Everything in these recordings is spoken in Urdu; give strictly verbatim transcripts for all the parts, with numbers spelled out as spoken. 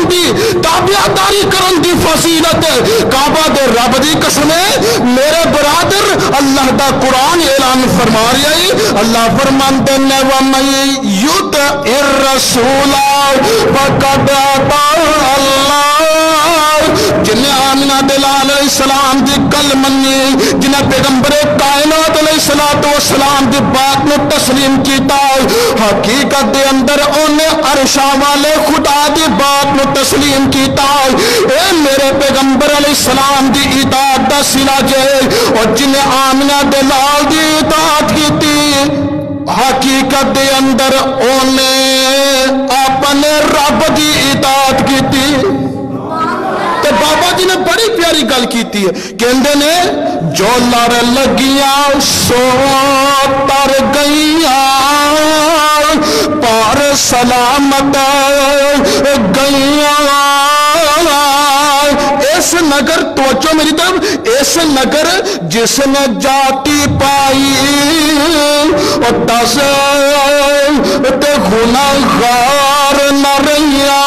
دی تابعداری کرن دی فضیلت کعبہ دے رب دی قسم ہے میرے برادر اللہ دا قرآن اعلان فرما رہا ہے اللہ فرماندے نے وَمَن يُطِعِ الرَّسُولَ فَقَدْ أَطَاعَ اللَّهَ جنہیں آمنہ دلال علیہ السلام دی کل منی جنہیں پیغمبر کائنات علیہ السلام دی بات میں تسلیم کیتا حقیقت دے اندر انہیں عرشا والے خدا دی بات میں تسلیم کیتا اے میرے پیغمبر علیہ السلام دی اطاعت دا صلہ جے اور جنہیں آمنہ دلال دی اطاعت کیتی حقیقت دے اندر انہیں اپنے رب دی اطاعت کیتی تو بابا جی نے بڑی پیاری گل کیتی ہے کہندے نے جو لڑ لگیاں سو تر گئیاں پار سلامت گئیاں اس نگر توجہ میری طرف اس نگر جس نے جاتی پائی اور دس تے گناہگار نہ رہیاں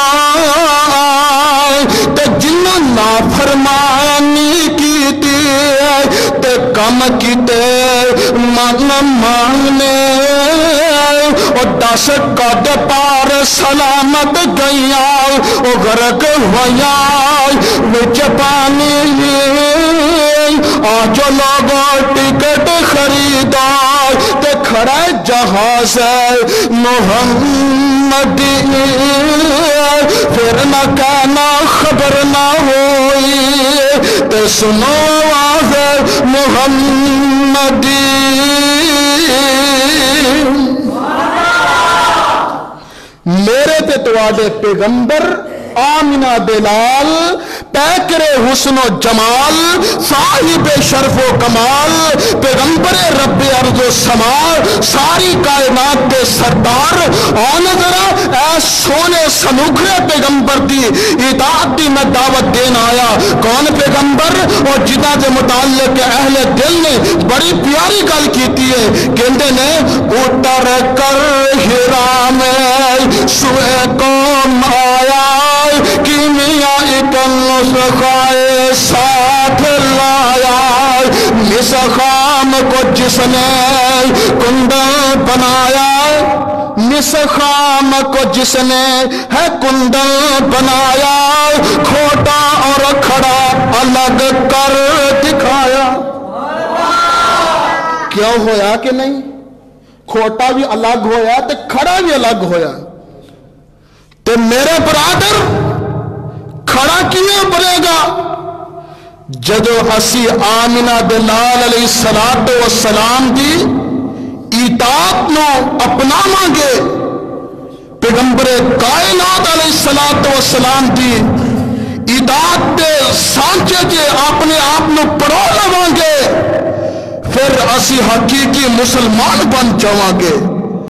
تے جنہوں نافرمانی کیتی تے کم کیتے من ماننے اور دس قد پار سلامت گئیاں او غرق ہویاں وچ پانی آجو لوگوں ٹکٹ خریدا تے کھڑا جہاز محمدی پھر نہ کہنا خبر نہ ہوئی تے سنو آواز محمدی میرے تے تواڈے پیغمبر آمنہ دلال پیکر حسن و جمال صاحب شرف و کمال پیغمبر رب ارض و سما ساری کائنات کے سردار آن ذرا اے سونے سنوکھرے پیغمبر دی اطاعت دی میں دعوت دین آیا کون پیغمبر اور جنہ دے متعلق اہل دل نے بڑی پیاری گل کیتی ہے کہندے نے اتر کر ہرا میں سوئے قوم آیا کیمیا اکن نسخائے ساتھ لایا نسخام کو جس نے کندن بنایا نسخام کو جس نے ہے کندن بنایا کھوٹا اور کھڑا الگ کر دکھایا کیوں ہویا کہ نہیں کھوٹا بھی الگ ہویا تے کھڑا بھی الگ ہویا تے میرے برادر کھڑا کیوں بنے گا جدو اسی آمنہ دلال علیہ السلام دی اطاعت نو اپنا مانگے پیغمبر کائنات علیہ السلام دی اطاعت دے سانچے جے اپنے آپ نو پڑھو لوانگے پھر اسی حقیقی مسلمان بن جاواں گے